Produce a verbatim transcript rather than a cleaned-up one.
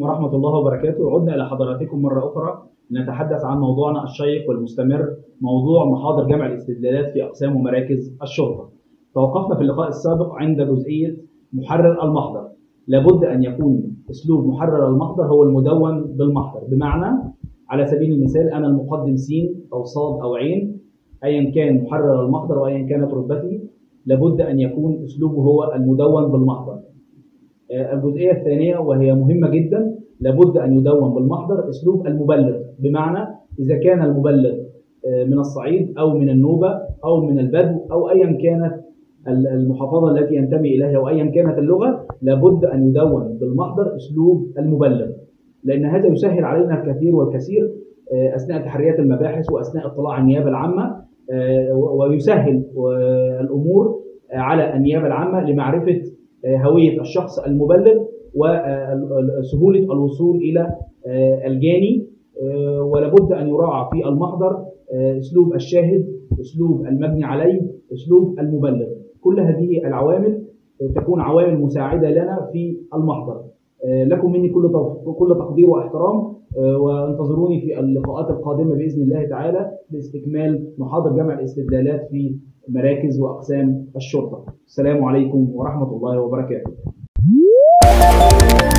ورحمة الله وبركاته. عدنا إلى حضراتكم مرة أخرى لنتحدث عن موضوعنا الشيق والمستمر، موضوع محاضر جمع الاستدلالات في أقسام ومراكز الشرطة. توقفنا في اللقاء السابق عند جزئية محرر المحضر. لابد أن يكون أسلوب محرر المحضر هو المدون بالمحضر، بمعنى على سبيل المثال أنا المقدم س أو ص أو عين، أيا كان محرر المحضر وأيا كانت رتبته، لابد أن يكون أسلوبه هو المدون بالمحضر. الجزئية الثانية وهي مهمة جدا، لابد أن يدون بالمحضر أسلوب المبلغ، بمعنى إذا كان المبلغ من الصعيد أو من النوبة أو من البدو أو أيا كانت المحافظة التي ينتمي إليها وأيا كانت اللغة، لابد أن يدون بالمحضر أسلوب المبلغ، لأن هذا يسهل علينا الكثير والكثير أثناء تحريات المباحث وأثناء اطلاع النيابة العامة، ويسهل الأمور على النيابة العامة لمعرفة هوية الشخص المبلغ وسهولة الوصول إلى الجاني. ولابد أن يراعى في المحضر أسلوب الشاهد، أسلوب المبني عليه، أسلوب المبلغ. كل هذه العوامل تكون عوامل مساعدة لنا في المحضر. لكم مني كل كل تقدير واحترام، وانتظروني في اللقاءات القادمة بإذن الله تعالى لاستكمال محاضر جمع الاستدلالات في مراكز وأقسام الشرطة. السلام عليكم ورحمة الله وبركاته.